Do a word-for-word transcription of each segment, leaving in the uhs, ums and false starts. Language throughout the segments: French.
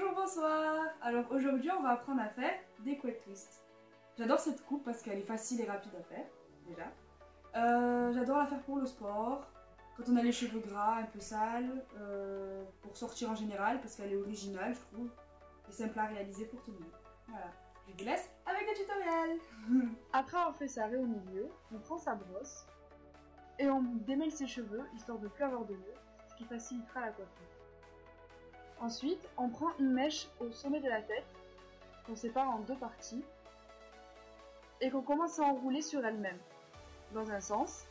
Bonjour, bonsoir. Alors aujourd'hui on va apprendre à faire des quick twists. J'adore cette coupe parce qu'elle est facile et rapide à faire, déjà. Euh, J'adore la faire pour le sport, quand on a les cheveux gras, un peu sales, euh, pour sortir en général parce qu'elle est originale je trouve, et simple à réaliser pour tout le monde. Voilà, je vous laisse avec le tutoriel. Après avoir fait sa raie au milieu, on prend sa brosse et on démêle ses cheveux histoire de ne plus avoir de nœuds, ce qui facilitera la coiffure. Ensuite, on prend une mèche au sommet de la tête, qu'on sépare en deux parties, et qu'on commence à enrouler sur elle-même, dans un sens,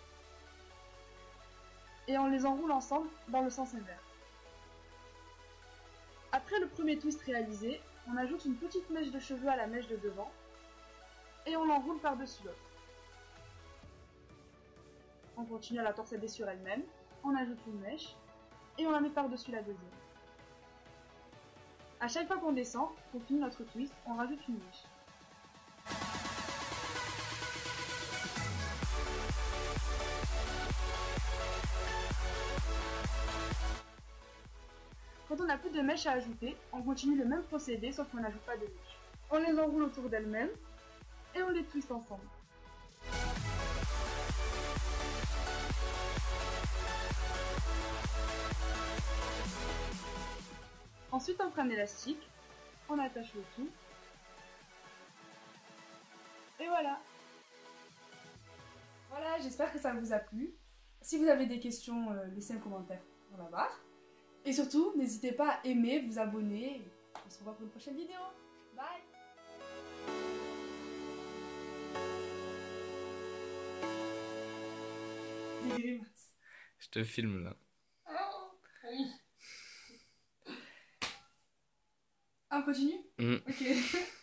et on les enroule ensemble dans le sens inverse. Après le premier twist réalisé, on ajoute une petite mèche de cheveux à la mèche de devant, et on l'enroule par-dessus l'autre. On continue à la torsader sur elle-même, on ajoute une mèche, et on la met par-dessus la deuxième. À chaque fois qu'on descend, qu'on finit notre twist, on rajoute une mèche. Quand on n'a plus de mèches à ajouter, on continue le même procédé sauf qu'on n'ajoute pas de mèches. On les enroule autour d'elles-mêmes et on les twiste ensemble. Ensuite on prend un élastique, on attache le tout, et voilà. Voilà, j'espère que ça vous a plu. Si vous avez des questions, euh, laissez un commentaire dans la barre. Et surtout, n'hésitez pas à aimer, vous abonner. On se revoit pour une prochaine vidéo. Bye. Des grimaces. Je te filme là. Oh, oui. Ah, on continue? Mm. Ok.